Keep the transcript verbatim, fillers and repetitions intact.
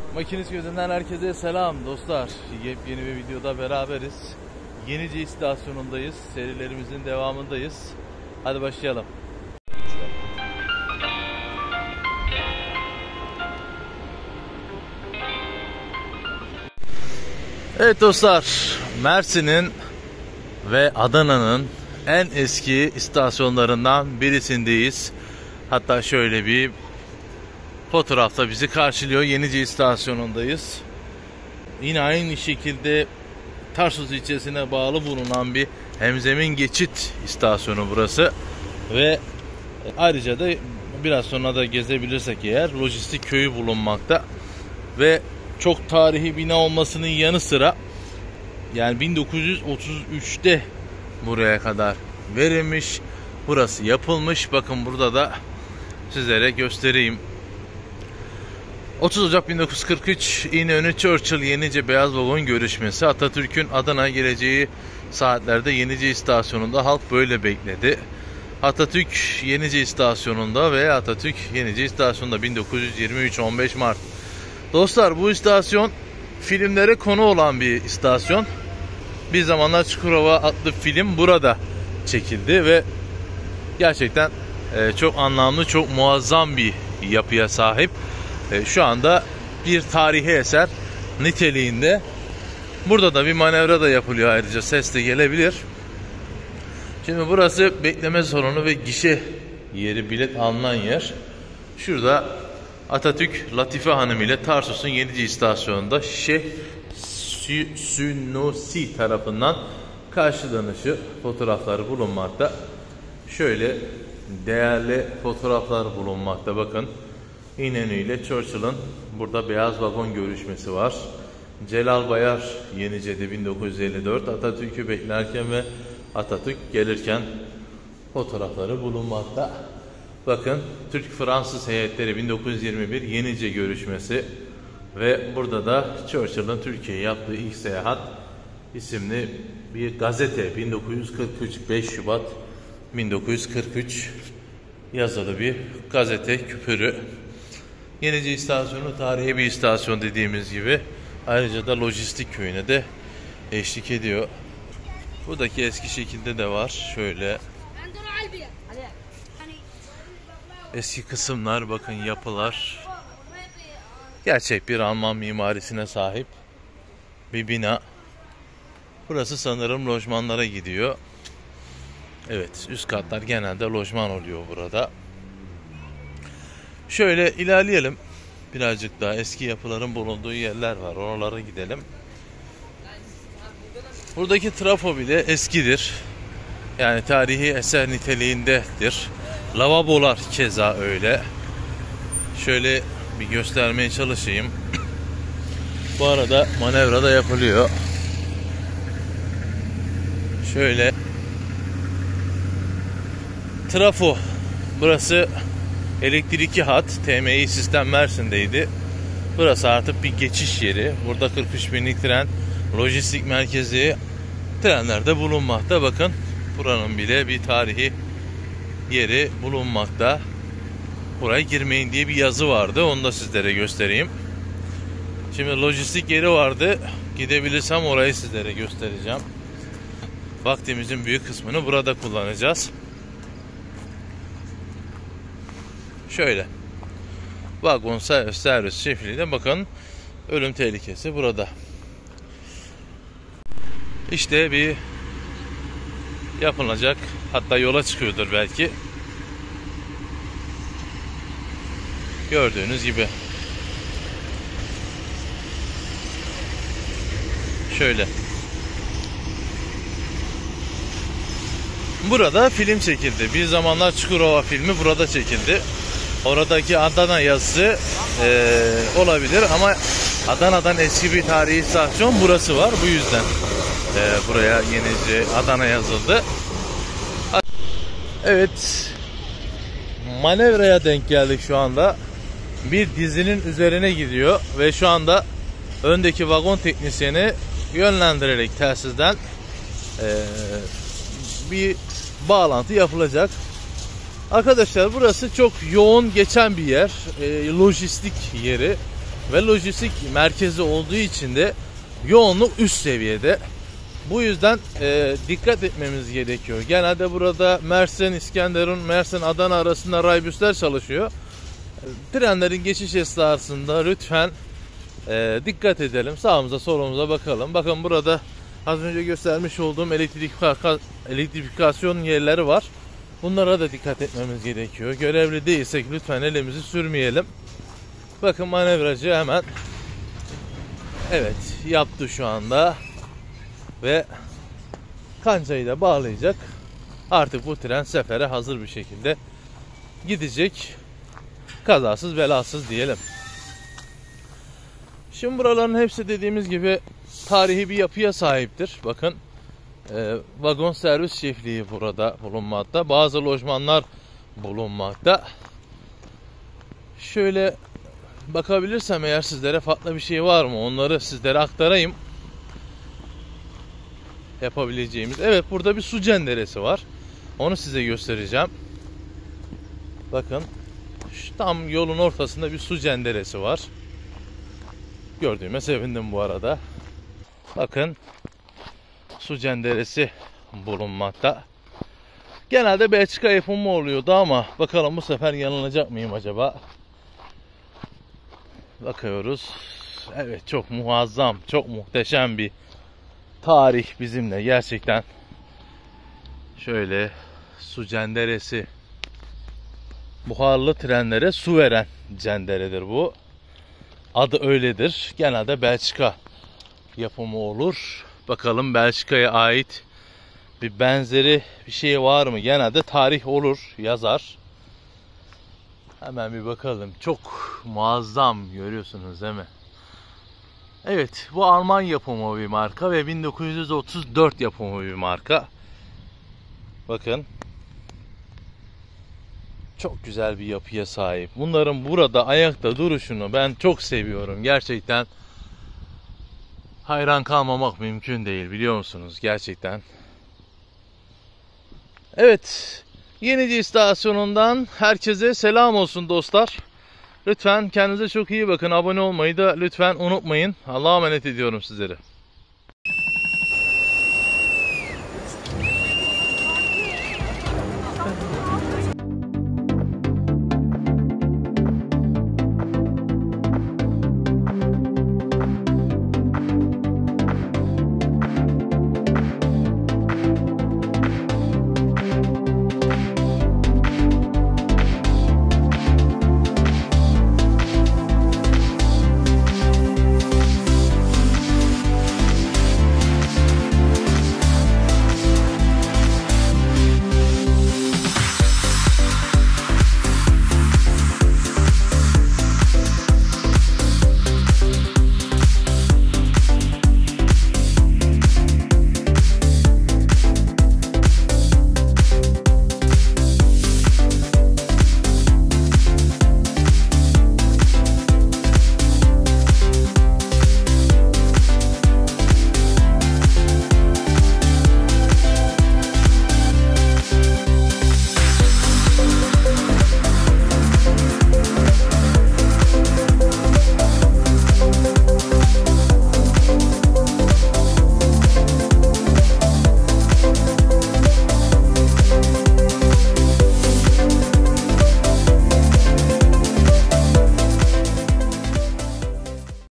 Makinist Gözünden herkese selam dostlar. Yepyeni bir videoda beraberiz. Yenice istasyonundayız. Serilerimizin devamındayız. Hadi başlayalım. Evet dostlar, Mersin'in ve Adana'nın en eski istasyonlarından birisindeyiz. Hatta şöyle bir fotoğrafta bizi karşılıyor. Yenice istasyonundayız. Yine aynı şekilde Tarsus ilçesine bağlı bulunan bir hemzemin geçit istasyonu burası. Ve ayrıca da biraz sonra da gezebilirsek eğer lojistik köyü bulunmakta. Ve çok tarihi bina olmasının yanı sıra yani bin dokuz yüz otuz üç'te buraya kadar verilmiş. Burası yapılmış. Bakın burada da sizlere göstereyim. otuz Ocak bin dokuz yüz kırk üç İnönü Churchill Yenice Beyaz Vagon görüşmesi. Atatürk'ün Adana'ya geleceği saatlerde Yenice istasyonunda halk böyle bekledi. Atatürk Yenice istasyonunda ve Atatürk Yenice istasyonunda bin dokuz yüz yirmi üç on beş Mart. Dostlar, bu istasyon filmlere konu olan bir istasyon. Bir Zamanlar Çukurova adlı film burada çekildi ve gerçekten çok anlamlı, çok muazzam bir yapıya sahip. Şu anda bir tarihi eser niteliğinde. Burada da bir manevra da yapılıyor, ayrıca ses de gelebilir. Şimdi burası bekleme salonu ve gişe yeri, bilet alınan yer. Şurada Atatürk Latife Hanım ile Tarsus'un Yenice istasyonunda Şeyh Sünusi tarafından karşılanışı fotoğrafları bulunmakta. Şöyle değerli fotoğraflar bulunmakta. Bakın, İnönü ile Churchill'ın burada beyaz vagon görüşmesi var. Celal Bayar Yenice'de bin dokuz yüz elli dört Atatürk'ü beklerken ve Atatürk gelirken fotoğrafları bulunmakta. Bakın, Türk-Fransız heyetleri bin dokuz yüz yirmi bir Yenice görüşmesi ve burada da Churchill'ın Türkiye'ye yaptığı ilk seyahat isimli bir gazete, bin dokuz yüz kırk üç beş Şubat bin dokuz yüz kırk üç yazılı bir gazete küpürü. Yenice istasyonu tarihi bir istasyon dediğimiz gibi. Ayrıca da lojistik köyüne de eşlik ediyor. Buradaki eski şekilde de var. Şöyle eski kısımlar, bakın yapılar. Gerçek bir Alman mimarisine sahip bir bina. Burası sanırım lojmanlara gidiyor. Evet, üst katlar genelde lojman oluyor burada. Şöyle ilerleyelim. Birazcık daha eski yapıların bulunduğu yerler var. Oralara gidelim. Buradaki trafo bile eskidir. Yani tarihi eser niteliğindedir. Lavabolar keza öyle. Şöyle bir göstermeye çalışayım. Bu arada manevra da yapılıyor. Şöyle trafo. Burası elektrikli hat. T M İ sistem Mersin'deydi. Burası artık bir geçiş yeri. Burada kırk üç binlik tren, lojistik merkezi, trenlerde bulunmakta. Bakın, buranın bile bir tarihi yeri bulunmakta. Buraya girmeyin diye bir yazı vardı. Onu da sizlere göstereyim. Şimdi lojistik yeri vardı. Gidebilirsem orayı sizlere göstereceğim. Vaktimizin büyük kısmını burada kullanacağız. Şöyle vagon servis, servis şefliğinde bakın, ölüm tehlikesi burada. İşte bir yapılacak, hatta yola çıkıyordur belki. Gördüğünüz gibi. Şöyle. Burada film çekildi. Bir Zamanlar Çukurova filmi burada çekildi. Oradaki Adana yazısı e, olabilir ama Adana'dan eski bir tarihi istasyon burası var. Bu yüzden e, buraya Yenice Adana yazıldı. Evet, manevraya denk geldik şu anda. Bir dizinin üzerine gidiyor ve şu anda öndeki vagon teknisyeni yönlendirerek telsizden e, bir bağlantı yapılacak. Arkadaşlar, burası çok yoğun geçen bir yer. E, lojistik yeri. ve lojistik merkezi olduğu için de yoğunluk üst seviyede. Bu yüzden e, dikkat etmemiz gerekiyor. Genelde burada Mersin, İskenderun, Mersin, Adana arasında raybüsler çalışıyor. Trenlerin geçiş esnasında lütfen e, dikkat edelim. Sağımıza solumuza bakalım. Bakın burada az önce göstermiş olduğum elektrik, elektrifikasyon yerleri var. Bunlara da dikkat etmemiz gerekiyor. Görevli değilsek lütfen elimizi sürmeyelim. Bakın manevracı hemen evet yaptı şu anda ve kancayı da bağlayacak. Artık bu tren sefere hazır bir şekilde gidecek. Kazasız belasız diyelim. Şimdi buraların hepsi dediğimiz gibi tarihi bir yapıya sahiptir. Bakın e, vagon servis şefliği burada bulunmakta. Bazı lojmanlar bulunmakta. Şöyle bakabilirsem eğer sizlere farklı bir şey var mı? Onları sizlere aktarayım. Yapabileceğimiz. Evet, burada bir su cenderesi var. Onu size göstereceğim. Bakın şu tam yolun ortasında bir su cenderesi var. Gördüğüme sevindim bu arada. Bakın su cenderesi bulunmakta. Genelde Belçika yapımı oluyordu ama bakalım bu sefer yanılacak mıyım acaba? Bakıyoruz. Evet, çok muazzam, çok muhteşem bir tarih bizimle gerçekten. Şöyle su cenderesi. Buharlı trenlere su veren cenderedir bu. Adı öyledir. Genelde Belçika yapımı olur. Bakalım Belçika'ya ait bir benzeri bir şey var mı? Genelde tarih olur, yazar. Hemen bir bakalım. Çok muazzam, görüyorsunuz değil mi? Evet, bu Alman yapımı bir marka ve bin dokuz yüz otuz dört yapımı bir marka. Bakın. Çok güzel bir yapıya sahip. Bunların burada ayakta duruşunu ben çok seviyorum. Gerçekten hayran kalmamak mümkün değil, biliyor musunuz? Gerçekten. Evet, Yenice istasyonundan herkese selam olsun dostlar. Lütfen kendinize çok iyi bakın. Abone olmayı da lütfen unutmayın. Allah'a emanet ediyorum sizleri.